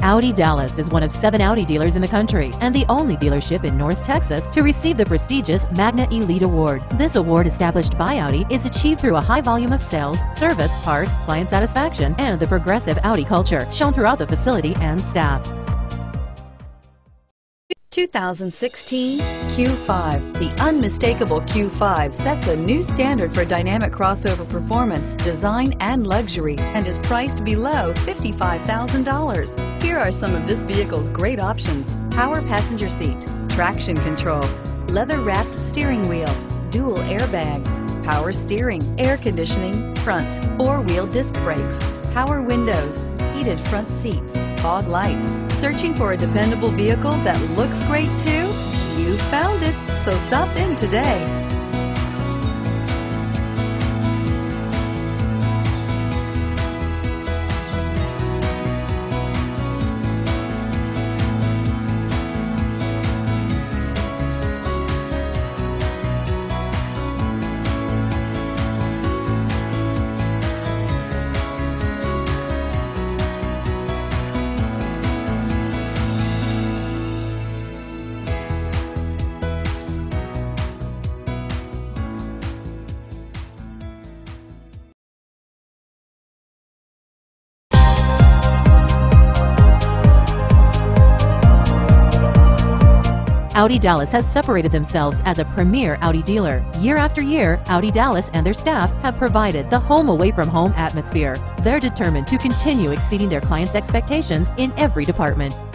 Audi Dallas is one of 7 Audi dealers in the country and the only dealership in North Texas to receive the prestigious Magna Elite Award. This award, established by Audi, is achieved through a high volume of sales, service, parts, client satisfaction, and the progressive Audi culture shown throughout the facility and staff. 2016 Q5. The unmistakable Q5 sets a new standard for dynamic crossover performance, design, and luxury, and is priced below $55,000. Here are some of this vehicle's great options: power passenger seat, traction control, leather-wrapped steering wheel, dual airbags, power steering, air conditioning, front, 4-wheel disc brakes, power windows, heated front seats, fog lights. Searching for a dependable vehicle that looks great too? You found it, so stop in today. Audi Dallas has separated themselves as a premier Audi dealer. Year after year, Audi Dallas and their staff have provided the home away from home atmosphere. They're determined to continue exceeding their clients' expectations in every department.